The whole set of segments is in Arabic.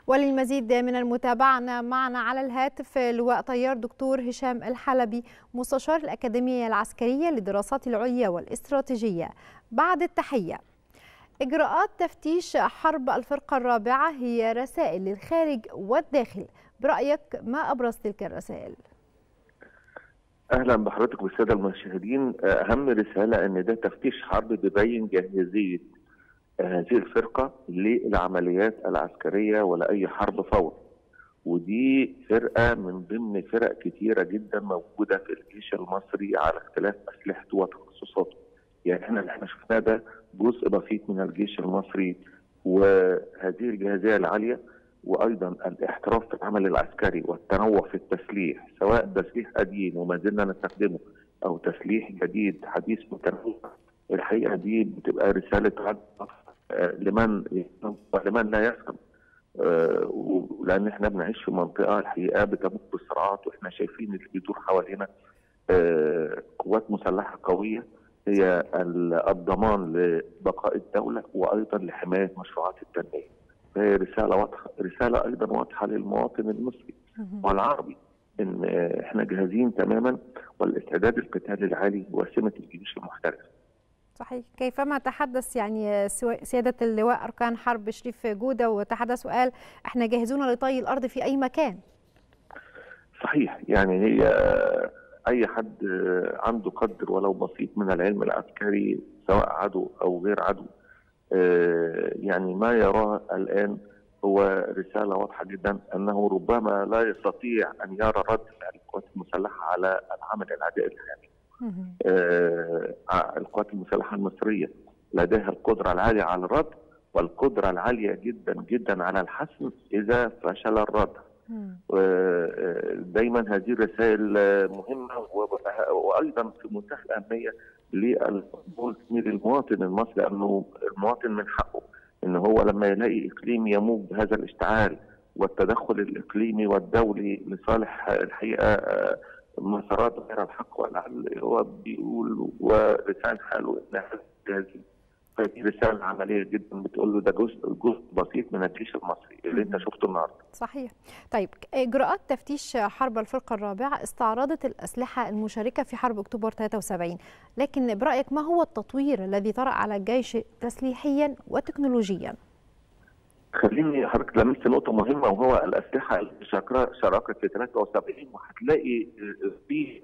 وللمزيد من المتابعة معنا على الهاتف لواء طيار دكتور هشام الحلبي، مستشار الأكاديمية العسكرية للدراسات العليا والاستراتيجية. بعد التحية، إجراءات تفتيش حرب الفرقة الرابعة هي رسائل للخارج والداخل، برأيك ما أبرز تلك الرسائل؟ اهلا بحضرتك والساده المشاهدين. اهم رساله ان ده تفتيش حرب بيبين جاهزيه هذه الفرقه للعمليات العسكريه ولا اي حرب فور، ودي فرقه من ضمن فرق كتيره جدا موجوده في الجيش المصري على اختلاف اسلحته وتخصصاته. يعني احنا اللي شفناه ده جزء بسيط من الجيش المصري، وهذه الجاهزيه العاليه وايضا الاحتراف في العمل العسكري والتنوع في التسليح، سواء تسليح قديم وما زلنا نستخدمه او تسليح جديد حديث متنوع. الحقيقه دي بتبقى رساله عدل لمن لا يفهم، لان احنا بنعيش في منطقه الحقيقه بتمر بصراعات، واحنا شايفين اللي بيدور حوالينا قوات مسلحه قويه هي الضمان لبقاء الدوله وايضا لحمايه مشروعات التنميه. فهي رساله واضحه، رساله ايضا واضحه للمواطن المصري والعربي ان احنا جاهزين تماما، والاستعداد القتالي العالي هو سمه الجيش المحترف. صحيح. كيفما تحدث يعني سيادة اللواء أركان حرب شريف جودة، وتحدث وقال احنا جاهزون لطي الأرض في أي مكان. صحيح، يعني هي أي حد عنده قدر ولو بسيط من العلم العسكري سواء عدو أو غير عدو، يعني ما يراه الآن هو رسالة واضحة جدا أنه ربما لا يستطيع أن يرى رد فعل القوات المسلحة على العمل العدائي الحالي. القوات المسلحة المصرية لديها القدرة العالية على الرد، والقدرة العالية جدا جدا على الحسم إذا فشل الرد. دايما هذه الرسائل مهمة، وأيضا في منتهى الأهمية للمواطن المصري، لأنه المواطن من حقه إن هو لما يلاقي إقليم يموج بهذا الاشتعال والتدخل الإقليمي والدولي لصالح الحقيقة مسارات غير الحق والعدل، هو بيقول ولسان حاله ان هذه رساله عمليه جدا بتقول له ده جزء بسيط من الجيش المصري اللي انت شفته النهارده. صحيح. طيب، اجراءات تفتيش حرب الفرقه الرابعه استعرضت الاسلحه المشاركه في حرب اكتوبر 73، لكن برايك ما هو التطوير الذي طرأ على الجيش تسليحيا وتكنولوجيا؟ خليني حضرتك لمست نقطه مهمه، وهو الاسلحه اللي شاركت في 73، وهتلاقي في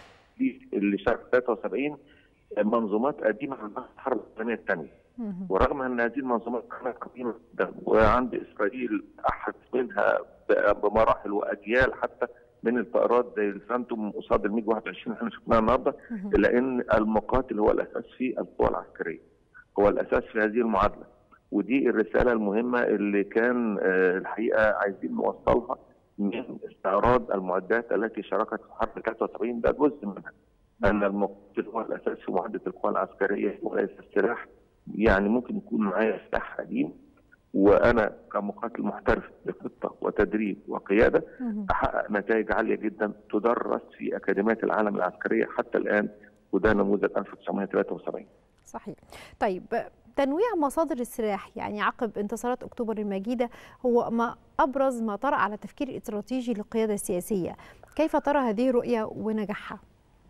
اللي شارك في 73 منظومات قديمه عن الحرب العالميه الثانيه، ورغم ان هذه المنظومات كانت قديمه جدا وعند اسرائيل احد منها بمراحل واجيال حتى من الطائرات زي الفانتوم قصاد الميج 21 احنا شفناها النهارده، الا ان المقاتل هو الاساس في القوى العسكريه، هو الاساس في هذه المعادله. ودي الرساله المهمه اللي كان الحقيقه عايزين نوصلها من استعراض المعدات التي شاركت في حرب 73. ده جزء منها، ان المقاتل هو الاساس في معدة القوى العسكريه وليس السلاح. يعني ممكن يكون معايا سلاح قديم وانا كمقاتل محترف بخطه وتدريب وقياده احقق نتائج عاليه جدا تدرس في اكاديميات العالم العسكريه حتى الان، وده نموذج 1973. صحيح. طيب، تنويع مصادر السلاح يعني عقب انتصارات اكتوبر المجيده هو ما ابرز ما طرأ على تفكير استراتيجي للقياده السياسيه، كيف ترى هذه الرؤيه ونجاحها؟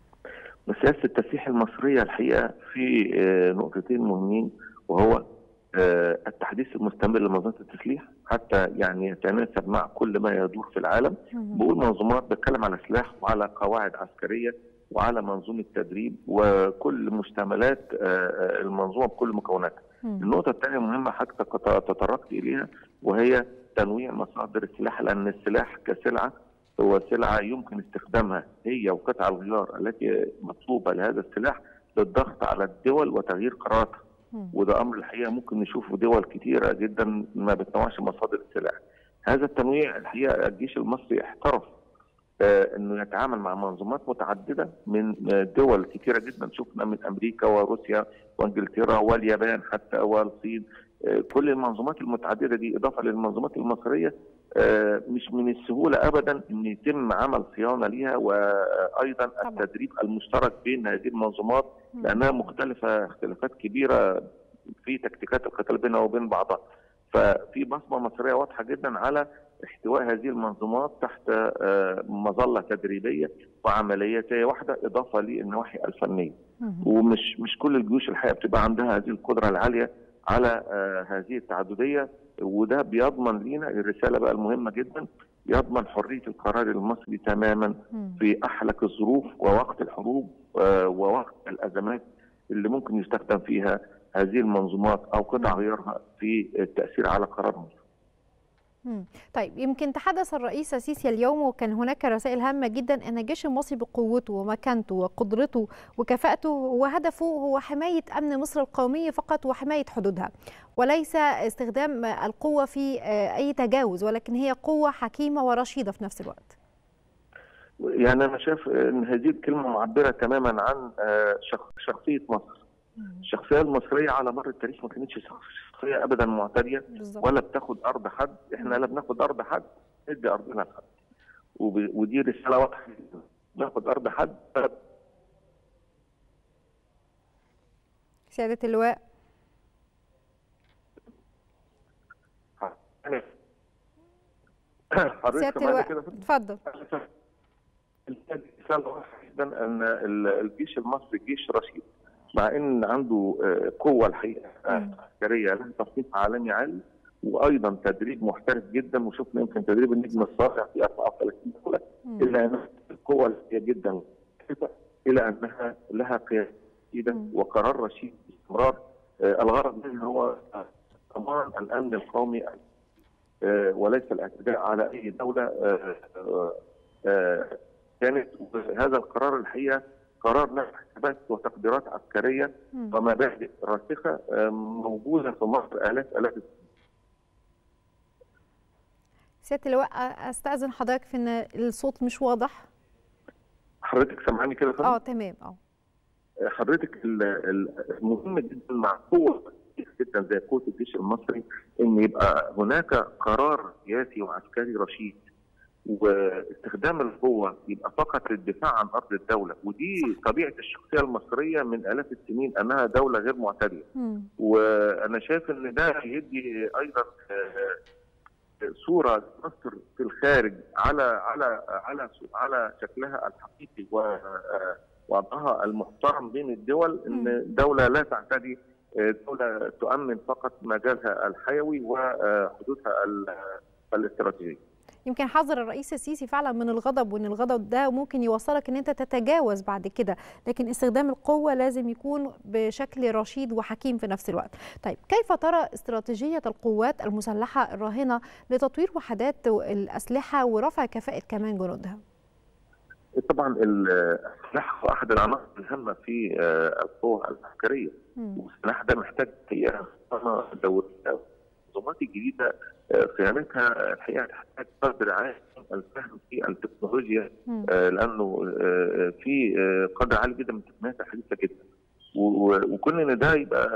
سياسه التسليح المصريه الحقيقه في نقطتين مهمين، وهو التحديث المستمر لمنظومه التسليح حتى يعني يتناسب مع كل ما يدور في العالم. بقول منظومات بتكلم على سلاح وعلى قواعد عسكريه وعلى منظومه تدريب وكل مشتملات المنظومه بكل مكوناتها. النقطه الثانيه مهمه حضرتك تطرقت اليها، وهي تنويع مصادر السلاح، لان السلاح كسلعه هو سلعه يمكن استخدامها هي وقطع الغيار التي مطلوبه لهذا السلاح للضغط على الدول وتغيير قراراتها. وده امر الحقيقه ممكن نشوفه دول كثيره جدا ما بتنوعش مصادر السلاح. هذا التنويع الحقيقه الجيش المصري احترف انه يتعامل مع منظومات متعدده من دول كثيره جدا، شفنا من امريكا وروسيا وانجلترا واليابان حتى والصين. كل المنظومات المتعدده دي اضافه للمنظومات المصريه، مش من السهوله ابدا ان يتم عمل صيانه ليها، وايضا التدريب المشترك بين هذه المنظومات لانها مختلفه اختلافات كبيره في تكتيكات القتال بينها وبين بعضها. ففي بصمه مصريه واضحه جدا على احتواء هذه المنظومات تحت مظله تدريبيه وعملياتيه واحده، اضافه للنواحي الفنيه. ومش كل الجيوش الحقيقه بتبقى عندها هذه القدره العاليه على هذه التعدديه، وده بيضمن لينا الرساله بقى المهمه جدا، يضمن حريه القرار المصري تماما في احلك الظروف ووقت الحروب ووقت الازمات اللي ممكن يستخدم فيها هذه المنظومات او قطع غيارها في التاثير على قرار مصر. طيب، يمكن تحدث الرئيس السيسي اليوم وكان هناك رسائل هامة جدا أن الجيش المصري بقوته ومكانته وقدرته وكفاءته وهدفه هو حماية أمن مصر القومي فقط وحماية حدودها، وليس استخدام القوة في أي تجاوز، ولكن هي قوة حكيمة ورشيدة في نفس الوقت. يعني أنا شايف أن هذه الكلمة معبرة تماما عن شخصية مصر. الشخصيه المصريه على مر التاريخ ما كانتش شخصيه ابدا معتديه ولا بتاخد ارض حد. احنا لا بناخد ارض حد، ندي ارضنا لحد، ودي رساله واضحه. ناخد ارض حد. سياده اللواء، سياده اللواء اتفضل. رساله واضحه جدا ان الجيش المصري جيش رشيد، مع ان عنده قوه الحقيقه عسكريه لها تصنيف عالمي عالي، وايضا تدريب محترف جدا، وشفنا يمكن تدريب النجم الصالح في 34 دوله، الا ان القوه العسكريه جدا الى انها لها قياده وقرار رشيد باستمرار. الغرض منها هو ضمان الامن القومي وليس الاعتداء على اي دوله كانت. هذا القرار الحقيقه قرار له حسابات وتقديرات عسكريه ومبادئ راسخه موجوده في مصر الاف السنين. سياده اللواء، استاذن حضرتك في ان الصوت مش واضح. حضرتك سامعاني كده؟ تمام. حضرتك المهم جدا مع قوه جدا زي قوه الجيش المصري ان يبقى هناك قرار سياسي وعسكري رشيد، واستخدام القوه يبقى فقط للدفاع عن ارض الدوله، ودي طبيعه الشخصيه المصريه من الاف السنين انها دوله غير معتديه. وانا شايف ان ده يدي ايضا صوره مصر في الخارج على شكلها الحقيقي ووضعها المحترم بين الدول، ان دوله لا تعتدي، دوله تؤمن فقط مجالها الحيوي وحدودها الاستراتيجيه. يمكن حذر الرئيس السيسي فعلا من الغضب، وان الغضب ده ممكن يوصلك ان انت تتجاوز بعد كده، لكن استخدام القوه لازم يكون بشكل رشيد وحكيم في نفس الوقت. طيب، كيف ترى استراتيجيه القوات المسلحه الراهنه لتطوير وحدات الاسلحه ورفع كفاءه كمان جنودها؟ طبعا السلاح هو احد العناصر الهامه في القوه العسكريه، والسلاح ده محتاج دوريه. النظامات الجديده صيانتها الحقيقه تحتاج قدر عالي من الفهم في التكنولوجيا، لانه في قدر عالي جدا من التقنيات الحديثه جدا، وكل ان ده يبقى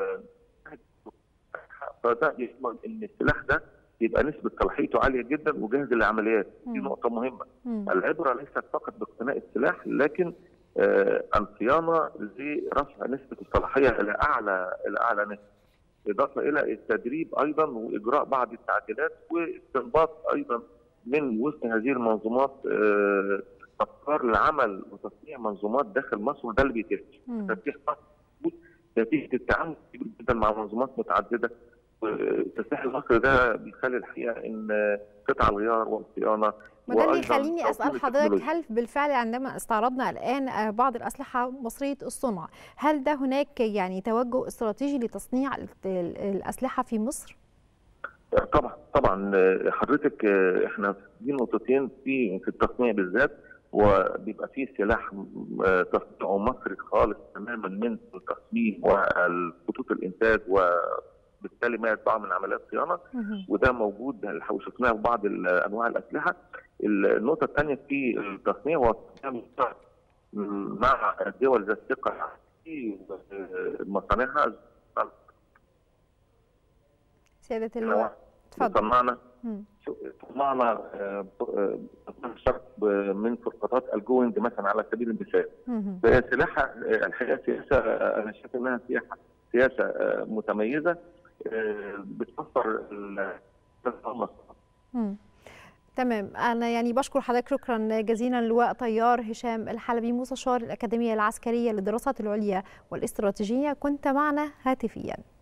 فده يضمن ان السلاح ده يبقى نسبه صلاحيته عاليه جدا وجاهز للعمليات. دي نقطه مهمه. العبره ليست فقط باقتناء السلاح، لكن الصيانه لرفع نسبه الصلاحيه الى اعلى نسبه، إضافة إلى التدريب أيضا وإجراء بعض التعديلات واستنباط أيضا من وسط هذه المنظومات أفكار لعمل وتصنيع منظومات داخل مصر، وده اللي بيتم. تفتيح مصر نتيجة التعامل كبير جدا مع منظومات متعددة، والتسليح المصري ده بيخلي الحقيقة إن قطع الغيار والصيانة. وده اللي يخليني اسال حضرتك، هل بالفعل عندما استعرضنا الان بعض الاسلحه مصريه الصنع، هل ده هناك يعني توجه استراتيجي لتصنيع الاسلحه في مصر؟ طبعا حضرتك احنا في نقطتين في التصنيع بالذات، وبيبقى فيه سلاح تصنيعه مصري خالص تماما من التصميم والخطوط الانتاج وبالتالي ما يتبعه من عمليات صيانه، وده موجود وشفناه في بعض انواع الاسلحه. النقطه الثانيه في التصنيع هو مع الدول ذات الثقه في مصانعها. سياده اللواء اتفضل. صنعنا من فرقاطات الجوينج مثلا على سبيل المثال. سلاح الحقيقه سياسه، انا شايف انها سياسه متميزه، بتوفر تمام. أنا يعني بشكر حضرتك شكرا جزيلا اللواء طيار هشام الحلبي مستشار الأكاديمية العسكرية للدراسات العليا والاستراتيجية، كنت معنا هاتفيا.